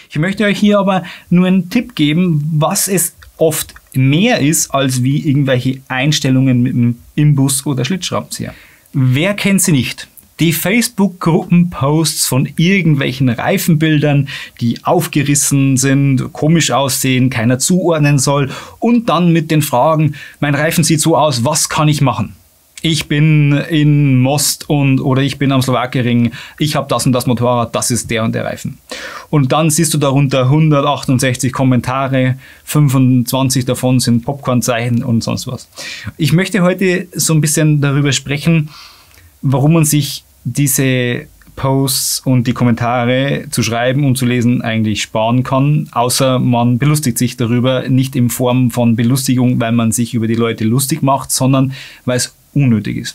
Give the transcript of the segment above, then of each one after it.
Ich möchte euch hier aber nur einen Tipp geben, was es oft mehr ist, als wie irgendwelche Einstellungen mit dem Imbus oder Schlitzschraubenzieher. Wer kennt sie nicht? Die Facebook-Gruppenposts von irgendwelchen Reifenbildern, die aufgerissen sind, komisch aussehen, keiner zuordnen soll und dann mit den Fragen, mein Reifen sieht so aus, was kann ich machen? Ich bin in Most oder ich bin am Slowakiering, ich habe das und das Motorrad, das ist der und der Reifen. Und dann siehst du darunter 168 Kommentare, 25 davon sind Popcornzeichen und sonst was. Ich möchte heute so ein bisschen darüber sprechen, warum man sich diese Posts und die Kommentare zu schreiben und zu lesen eigentlich sparen kann, außer man belustigt sich darüber, nicht in Form von Belustigung, weil man sich über die Leute lustig macht, sondern weil es unnötig ist.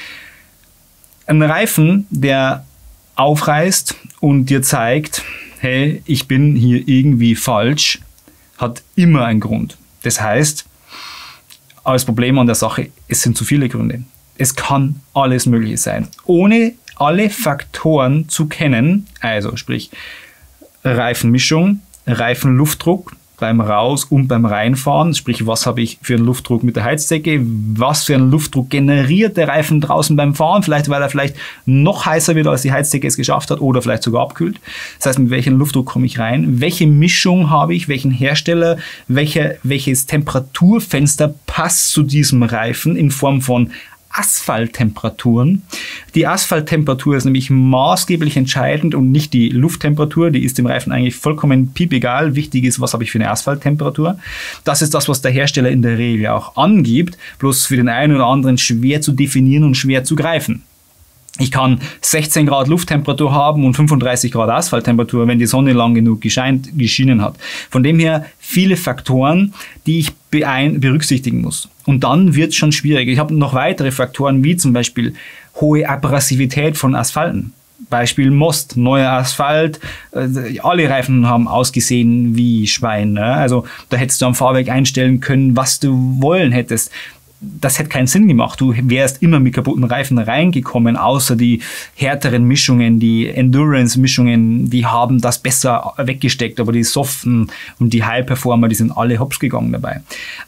Ein Reifen, der aufreißt und dir zeigt, hey, ich bin hier irgendwie falsch, hat immer einen Grund. Das heißt, das Problem an der Sache, es sind zu viele Gründe. Es kann alles Mögliche sein. Ohne alle Faktoren zu kennen, also sprich Reifenmischung, Reifenluftdruck beim Raus- und beim Reinfahren, sprich was habe ich für einen Luftdruck mit der Heizdecke, was für einen Luftdruck generiert der Reifen draußen beim Fahren, vielleicht weil er vielleicht noch heißer wird, als die Heizdecke es geschafft hat oder vielleicht sogar abkühlt. Das heißt, mit welchem Luftdruck komme ich rein, welche Mischung habe ich, welchen Hersteller, welches Temperaturfenster passt zu diesem Reifen in Form von Asphalttemperaturen. Die Asphalttemperatur ist nämlich maßgeblich entscheidend und nicht die Lufttemperatur, die ist dem Reifen eigentlich vollkommen piepegal. Wichtig ist, was habe ich für eine Asphalttemperatur. Das ist das, was der Hersteller in der Regel auch angibt, bloß für den einen oder anderen schwer zu definieren und schwer zu greifen. Ich kann 16 Grad Lufttemperatur haben und 35 Grad Asphalttemperatur, wenn die Sonne lang genug geschienen hat. Von dem her viele Faktoren, die ich berücksichtigen muss. Und dann wird es schon schwierig. Ich habe noch weitere Faktoren, wie zum Beispiel hohe Abrasivität von Asphalten. Beispiel Most, neuer Asphalt, alle Reifen haben ausgesehen wie Schwein. Ne? Also da hättest du am Fahrwerk einstellen können, was du wollen hättest. Das hätte keinen Sinn gemacht. Du wärst immer mit kaputten Reifen reingekommen, außer die härteren Mischungen, die Endurance-Mischungen, die haben das besser weggesteckt, aber die Soften und die High-Performer, die sind alle hops gegangen dabei.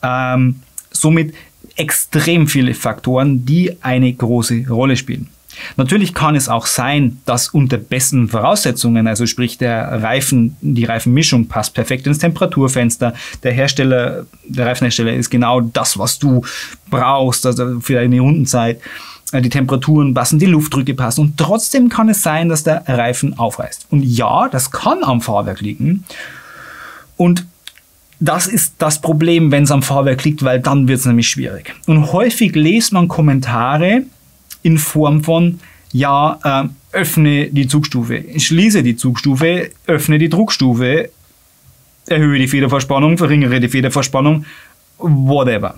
Somit extrem viele Faktoren, die eine große Rolle spielen. Natürlich kann es auch sein, dass unter besten Voraussetzungen, also sprich die Reifenmischung passt perfekt ins Temperaturfenster, der Reifenhersteller ist genau das, was du brauchst, also für eine Rundenzeit, die Temperaturen passen, die Luftdrücke passen und trotzdem kann es sein, dass der Reifen aufreißt. Und ja, das kann am Fahrwerk liegen und das ist das Problem, wenn es am Fahrwerk liegt, weil dann wird es nämlich schwierig. Und häufig liest man Kommentare in Form von, ja, öffne die Zugstufe, schließe die Zugstufe, öffne die Druckstufe, erhöhe die Federverspannung, verringere die Federverspannung, whatever.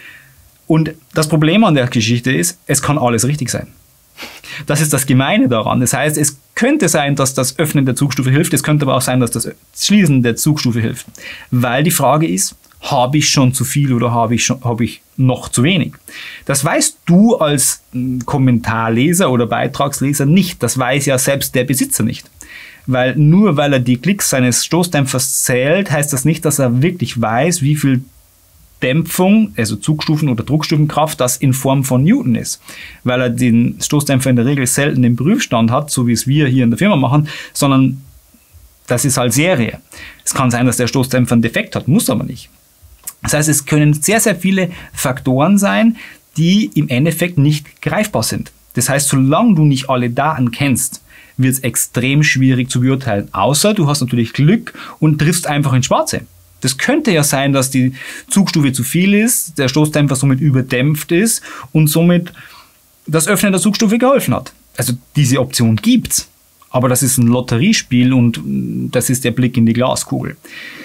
Und das Problem an der Geschichte ist, es kann alles richtig sein. Das ist das Gemeine daran. Das heißt, es könnte sein, dass das Öffnen der Zugstufe hilft, es könnte aber auch sein, dass das Schließen der Zugstufe hilft. Weil die Frage ist, habe ich schon zu viel oder habe ich noch zu wenig? Das weißt du als Kommentarleser oder Beitragsleser nicht. Das weiß ja selbst der Besitzer nicht. Weil nur weil er die Klicks seines Stoßdämpfers zählt, heißt das nicht, dass er wirklich weiß, wie viel Dämpfung, also Zugstufen- oder Druckstufenkraft, das in Form von Newton ist. Weil er den Stoßdämpfer in der Regel selten im Prüfstand hat, so wie es wir hier in der Firma machen, sondern das ist halt Serie. Es kann sein, dass der Stoßdämpfer einen Defekt hat, muss aber nicht. Das heißt, es können sehr, sehr viele Faktoren sein, die im Endeffekt nicht greifbar sind. Das heißt, solange du nicht alle Daten kennst, wird es extrem schwierig zu beurteilen. Außer du hast natürlich Glück und triffst einfach ins Schwarze. Das könnte ja sein, dass die Zugstufe zu viel ist, der Stoßdämpfer somit überdämpft ist und somit das Öffnen der Zugstufe geholfen hat. Also diese Option gibt's. Aber das ist ein Lotteriespiel und das ist der Blick in die Glaskugel.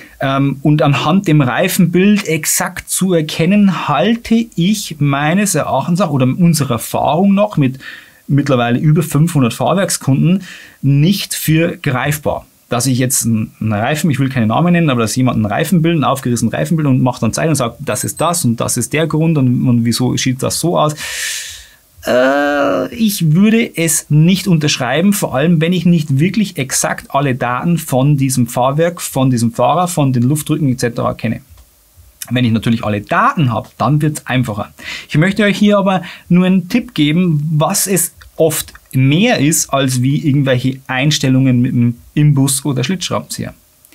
Und anhand dem Reifenbild exakt zu erkennen, halte ich meines Erachtens auch oder unserer Erfahrung noch mit mittlerweile über 500 Fahrwerkskunden nicht für greifbar. Dass ich jetzt einen Reifen, ich will keine Namen nennen, aber dass jemand einen Reifen bildet, einen aufgerissenen Reifen bildet und macht dann Zeit und sagt, das ist das und das ist der Grund und wieso sieht das so aus. Ich würde es nicht unterschreiben, vor allem wenn ich nicht wirklich exakt alle Daten von diesem Fahrwerk, von diesem Fahrer, von den Luftdrücken etc. kenne. Wenn ich natürlich alle Daten habe, dann wird es einfacher. Ich möchte euch hier aber nur einen Tipp geben, was es oft mehr ist, als wie irgendwelche Einstellungen mit dem Imbus oder Schlitzschraubenzieher.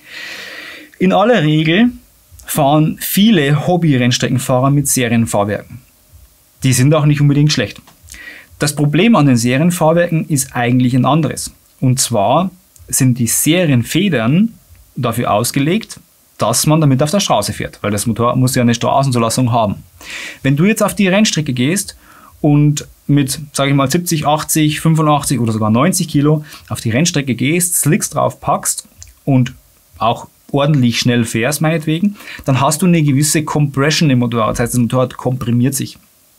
In aller Regel fahren viele Hobby-Rennstreckenfahrer mit Serienfahrwerken. Die sind auch nicht unbedingt schlecht. Das Problem an den Serienfahrwerken ist eigentlich ein anderes. Und zwar sind die Serienfedern dafür ausgelegt, dass man damit auf der Straße fährt, weil das Motorrad muss ja eine Straßenzulassung haben. Wenn du jetzt auf die Rennstrecke gehst und mit, sage ich mal, 70, 80, 85 oder sogar 90 Kilo auf die Rennstrecke gehst, Slicks drauf packst und auch ordentlich schnell fährst, meinetwegen, dann hast du eine gewisse Compression im Motorrad. Das heißt, das Motorrad komprimiert sich.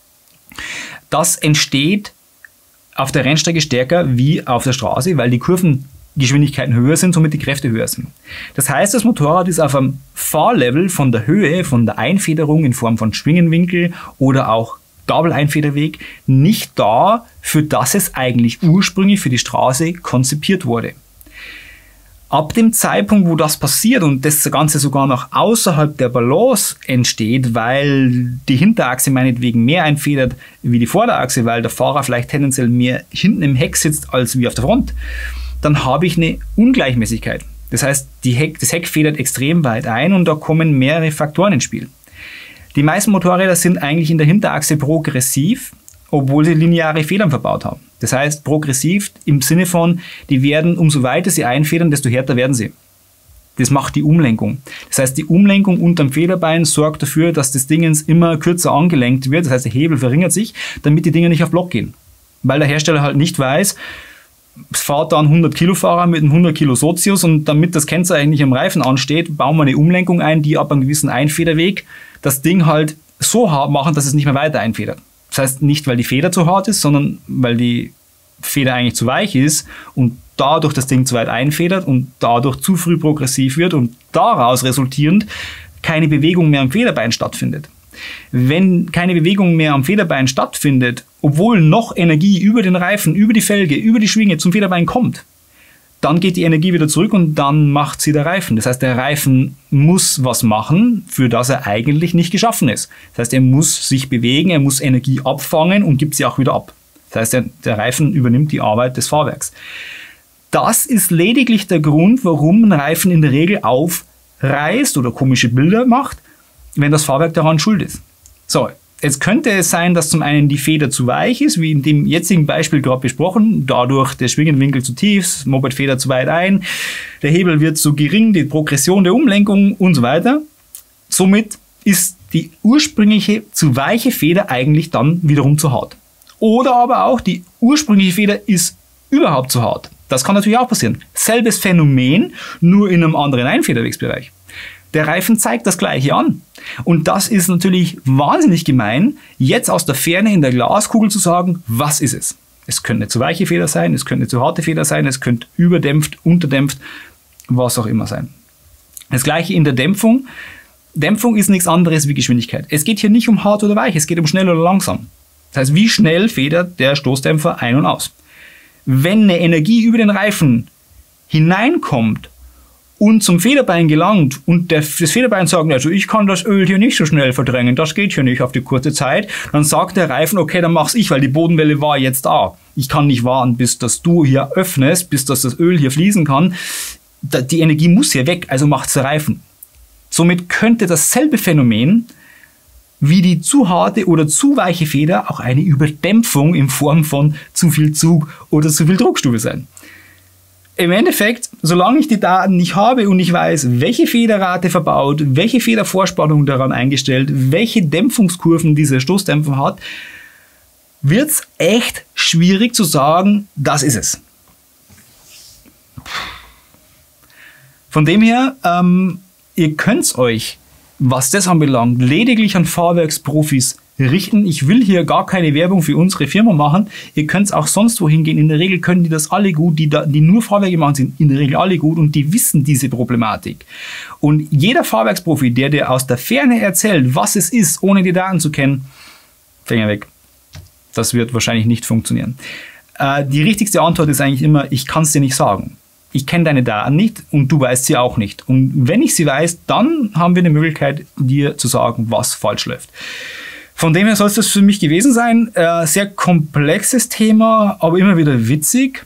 Das entsteht auf der Rennstrecke stärker wie auf der Straße, weil die Kurvengeschwindigkeiten höher sind, somit die Kräfte höher sind. Das heißt, das Motorrad ist auf einem Fahrlevel von der Höhe, von der Einfederung in Form von Schwingenwinkel oder auch Gabeleinfederweg nicht da, für das es eigentlich ursprünglich für die Straße konzipiert wurde. Ab dem Zeitpunkt, wo das passiert und das Ganze sogar noch außerhalb der Balance entsteht, weil die Hinterachse meinetwegen mehr einfedert wie die Vorderachse, weil der Fahrer vielleicht tendenziell mehr hinten im Heck sitzt als wie auf der Front, dann habe ich eine Ungleichmäßigkeit. Das heißt, das Heck federt extrem weit ein und da kommen mehrere Faktoren ins Spiel. Die meisten Motorräder sind eigentlich in der Hinterachse progressiv, obwohl sie lineare Federn verbaut haben. Das heißt, progressiv im Sinne von, die werden, umso weiter sie einfedern, desto härter werden sie. Das macht die Umlenkung. Das heißt, die Umlenkung unterm Federbein sorgt dafür, dass das Ding immer kürzer angelenkt wird. Das heißt, der Hebel verringert sich, damit die Dinger nicht auf Block gehen. Weil der Hersteller halt nicht weiß, es fährt da ein 100-Kilo-Fahrer mit einem 100 Kilo Sozius und damit das Kennzeichen nicht am Reifen ansteht, bauen wir eine Umlenkung ein, die ab einem gewissen Einfederweg das Ding halt so hart machen, dass es nicht mehr weiter einfedert. Das heißt nicht, weil die Feder zu hart ist, sondern weil die Feder eigentlich zu weich ist und dadurch das Ding zu weit einfedert und dadurch zu früh progressiv wird und daraus resultierend keine Bewegung mehr am Federbein stattfindet. Wenn keine Bewegung mehr am Federbein stattfindet, obwohl noch Energie über den Reifen, über die Felge, über die Schwinge zum Federbein kommt, dann geht die Energie wieder zurück und dann macht sie der Reifen. Das heißt, der Reifen muss was machen, für das er eigentlich nicht geschaffen ist. Das heißt, er muss sich bewegen, er muss Energie abfangen und gibt sie auch wieder ab. Das heißt, der Reifen übernimmt die Arbeit des Fahrwerks. Das ist lediglich der Grund, warum ein Reifen in der Regel aufreißt oder komische Bilder macht, wenn das Fahrwerk daran schuld ist. So, jetzt könnte es sein, dass zum einen die Feder zu weich ist, wie in dem jetzigen Beispiel gerade besprochen, dadurch der Schwingenwinkel zu tief, das Moped-Feder zu weit ein, der Hebel wird zu gering, die Progression der Umlenkung und so weiter. Somit ist die ursprüngliche zu weiche Feder eigentlich dann wiederum zu hart. Oder aber auch die ursprüngliche Feder ist überhaupt zu hart. Das kann natürlich auch passieren. Selbes Phänomen, nur in einem anderen Einfederwegsbereich. Der Reifen zeigt das Gleiche an. Und das ist natürlich wahnsinnig gemein, jetzt aus der Ferne in der Glaskugel zu sagen, was ist es? Es könnte eine zu weiche Feder sein, es könnte eine zu harte Feder sein, es könnte überdämpft, unterdämpft, was auch immer sein. Das Gleiche in der Dämpfung. Dämpfung ist nichts anderes wie Geschwindigkeit. Es geht hier nicht um hart oder weich, es geht um schnell oder langsam. Das heißt, wie schnell federt der Stoßdämpfer ein und aus. Wenn eine Energie über den Reifen hineinkommt und zum Federbein gelangt und das Federbein sagt, also ich kann das Öl hier nicht so schnell verdrängen, das geht hier nicht auf die kurze Zeit, dann sagt der Reifen, okay, dann mach's ich, weil die Bodenwelle war jetzt da. Ich kann nicht warten, bis dass du hier öffnest, bis dass das Öl hier fließen kann. Die Energie muss hier weg, also macht's der Reifen. Somit könnte dasselbe Phänomen wie die zu harte oder zu weiche Feder auch eine Überdämpfung in Form von zu viel Zug oder zu viel Druckstufe sein. Im Endeffekt, solange ich die Daten nicht habe und ich weiß, welche Federrate verbaut, welche Federvorspannung daran eingestellt, welche Dämpfungskurven dieser Stoßdämpfer hat, wird es echt schwierig zu sagen, das ist es. Von dem her, ihr könnt euch, was das anbelangt, lediglich an Fahrwerksprofis richten. Ich will hier gar keine Werbung für unsere Firma machen. Ihr könnt auch sonst wohin gehen. In der Regel können die das alle gut. Die nur Fahrwerke machen, sind in der Regel alle gut und die wissen diese Problematik. Und jeder Fahrwerksprofi, der dir aus der Ferne erzählt, was es ist, ohne die Daten zu kennen, Finger weg. Das wird wahrscheinlich nicht funktionieren. Die richtigste Antwort ist eigentlich immer, ich kann es dir nicht sagen. Ich kenne deine Daten nicht und du weißt sie auch nicht. Und wenn ich sie weiß, dann haben wir eine Möglichkeit, dir zu sagen, was falsch läuft. Von dem her soll es das für mich gewesen sein. Sehr komplexes Thema, aber immer wieder witzig.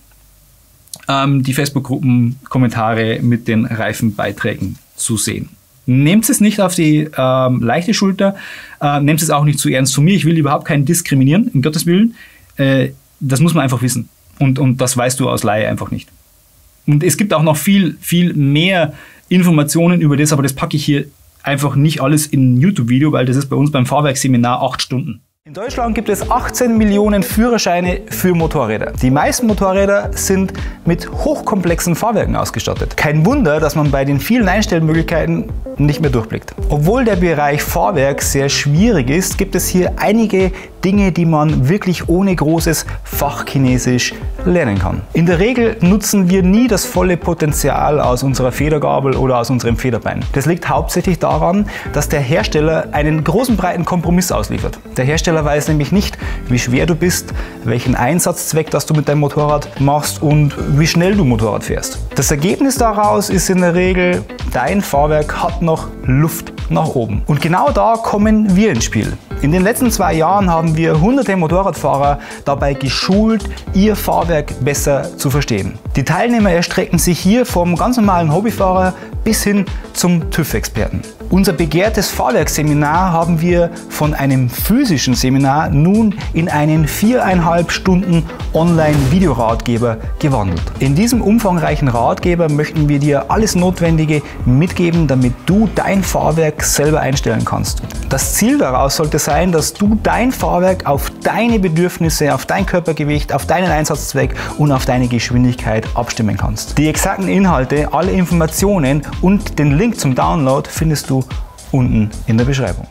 Die Facebook-Gruppen-Kommentare mit den reifen Beiträgen zu sehen. Nehmt es nicht auf die leichte Schulter, nehmt es auch nicht zu ernst zu mir. Ich will überhaupt keinen diskriminieren, um Gottes Willen. Das muss man einfach wissen. Und das weißt du aus Laie einfach nicht. Und es gibt auch noch viel, viel mehr Informationen über das, aber das packe ich hier einfach nicht alles in ein YouTube-Video, weil das ist bei uns beim Fahrwerksseminar 8 Stunden. In Deutschland gibt es 18 Millionen Führerscheine für Motorräder. Die meisten Motorräder sind mit hochkomplexen Fahrwerken ausgestattet. Kein Wunder, dass man bei den vielen Einstellmöglichkeiten nicht mehr durchblickt. Obwohl der Bereich Fahrwerk sehr schwierig ist, gibt es hier einige Dinge, die man wirklich ohne großes Fachchinesisch lernen kann. In der Regel nutzen wir nie das volle Potenzial aus unserer Federgabel oder aus unserem Federbein. Das liegt hauptsächlich daran, dass der Hersteller einen großen breiten Kompromiss ausliefert. Der Hersteller weiß nämlich nicht, wie schwer du bist, welchen Einsatzzweck das du mit deinem Motorrad machst und wie schnell du Motorrad fährst. Das Ergebnis daraus ist in der Regel, dein Fahrwerk hat noch Luft nach oben. Und genau da kommen wir ins Spiel. In den letzten 2 Jahren haben wir hunderte Motorradfahrer dabei geschult, ihr Fahrwerk besser zu verstehen. Die Teilnehmer erstrecken sich hier vom ganz normalen Hobbyfahrer bis hin zum TÜV-Experten. Unser begehrtes Fahrwerksseminar haben wir von einem physischen Seminar nun in einen 4,5 Stunden Online-Videoratgeber gewandelt. In diesem umfangreichen Ratgeber möchten wir dir alles Notwendige mitgeben, damit du dein Fahrwerk selber einstellen kannst. Das Ziel daraus sollte sein, dass du dein Fahrwerk auf deine Bedürfnisse, auf dein Körpergewicht, auf deinen Einsatzzweck und auf deine Geschwindigkeit abstimmen kannst. Die exakten Inhalte, alle Informationen und den Link zum Download findest du unten in der Beschreibung.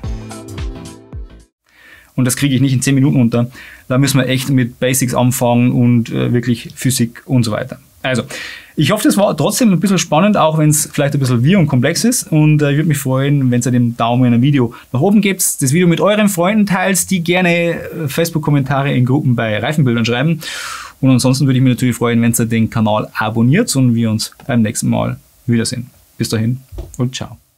Und das kriege ich nicht in 10 Minuten unter. Da müssen wir echt mit Basics anfangen und wirklich Physik und so weiter. Also, ich hoffe, das war trotzdem ein bisschen spannend, auch wenn es vielleicht ein bisschen wirr und komplex ist. Und ich würde mich freuen, wenn ihr den Daumen in einem Video nach oben gebt, das Video mit euren Freunden teilt, die gerne Facebook-Kommentare in Gruppen bei Reifenbildern schreiben. Und ansonsten würde ich mich natürlich freuen, wenn ihr den Kanal abonniert und wir uns beim nächsten Mal wiedersehen. Bis dahin und ciao.